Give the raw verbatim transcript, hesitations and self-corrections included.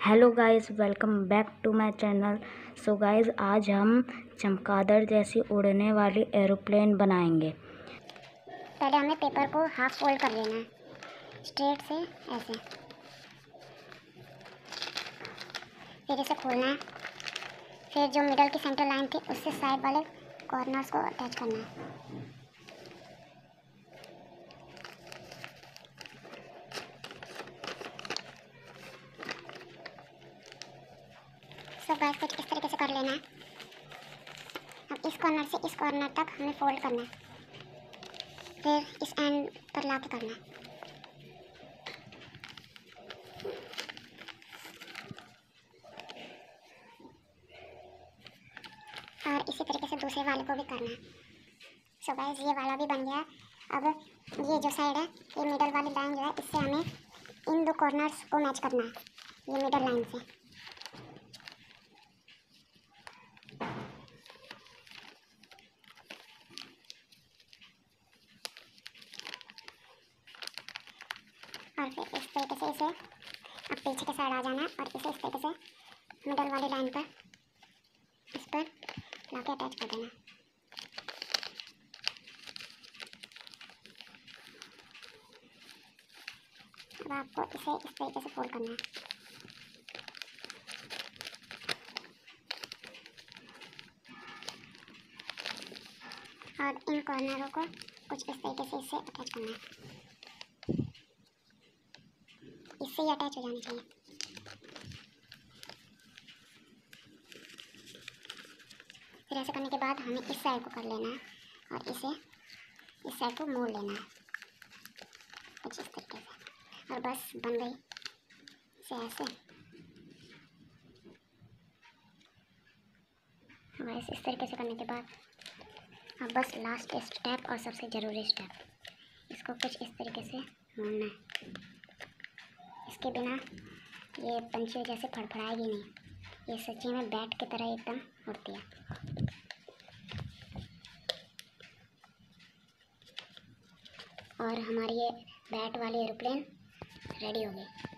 Hello guys, welcome back to my channel. So guys, आज हम चमगादड़ जैसी उड़ने वाली एरोप्लेन बनाएंगे। पहले हमें पेपर को हाफ फोल्ड कर लेना है, स्ट्रेट से ऐसे, फिर इसे खोलना है। फिर जो मिडल की सेंटर लाइन थी उससे साइड वाले कॉर्नर्स को अटैच करना है। सब गाइस कुछ इस तरीके से कर लेना है। अब इस कॉर्नर से इस कॉर्नर तक हमें फोल्ड करना है, फिर इस एंड पर ला के करना है। और इसी तरीके से दूसरे वाले को भी करना है। सो गाइस, ये वाला भी बन गया। अब ये जो साइड है, ये मिडल वाली लाइन जो है, इससे हमें इन दो कॉर्नर्स को मैच करना है, ये मिडल लाइन से। और फिर इस तरीके से इसे अब पीछे के साइड आ जाना है और इसे इस तरीके से मिडल वाली लाइन पर इस पर लाके अटैच कर देना है। अब आपको इसे इस तरीके से फोल्ड करना है। और इन कॉर्नरों को कुछ इस तरीके से इससे अटैच करना है, इससे ही अटैच हो जानी चाहिए। फिर ऐसे करने के बाद हमें इस साइड को कर लेना है और इसे इस साइड को मोड़ लेना है कुछ इस तरीके से, और बस बन गई इसे ऐसे। बस इस तरीके से करने के बाद अब बस लास्ट स्टेप और सबसे ज़रूरी स्टेप, इसको कुछ इस तरीके से मोड़ना है। इसके बिना ये पंछी जैसे फड़फड़ाएगी नहीं, ये सच्ची में बैट की तरह एकदम उड़ती है। और हमारी ये बैट वाली एरोप्लेन रेडी हो गई।